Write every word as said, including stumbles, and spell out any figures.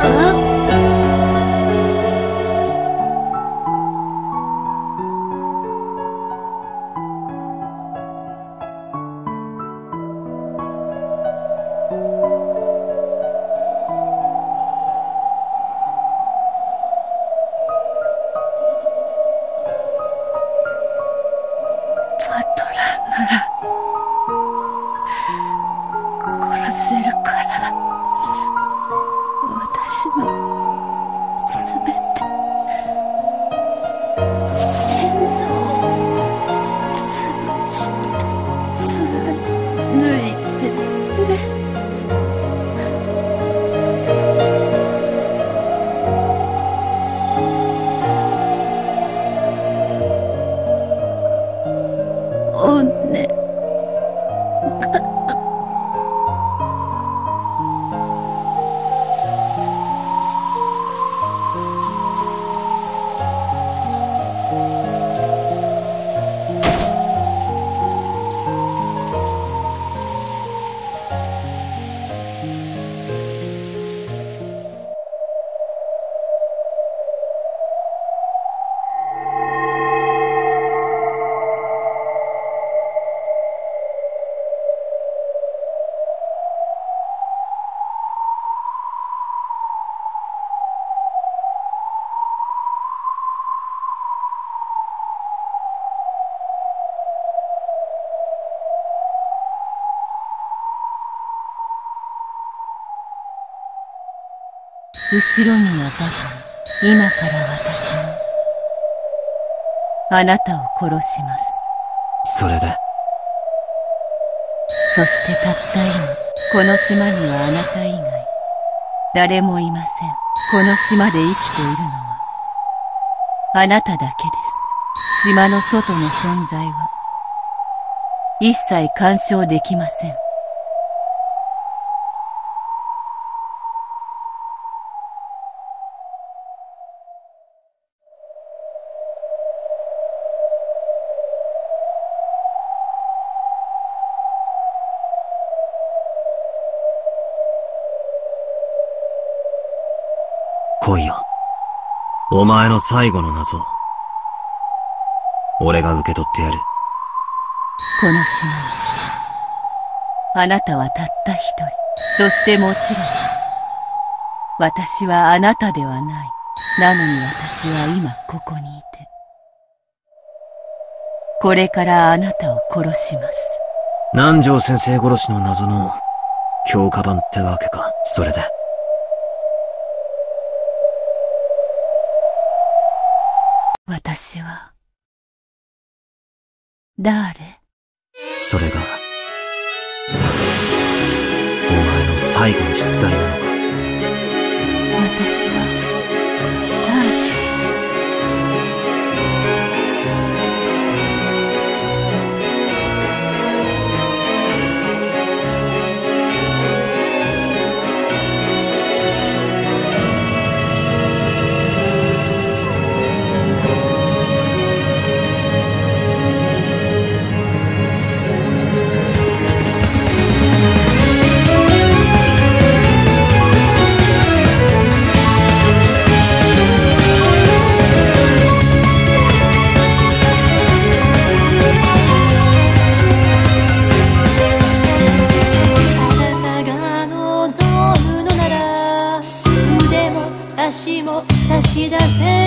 後ろにはバカに、今から私があなたを殺します。 それでそしてたった今、この島にはあなた以外誰もいません。この島で生きているのはあなただけです。島の外の存在は一切干渉できません。 来いよ。お前の最後の謎。俺が受け取ってやる。 この島にあなたはたった一人。そしてもちろん私はあなたではない。なのに私は今ここにいて、これからあなたを殺します。 南條先生殺しの謎の強化版ってわけか。それで私は誰？ それがお前の最後の出題なのか。 私は誰？ 足も差し出せ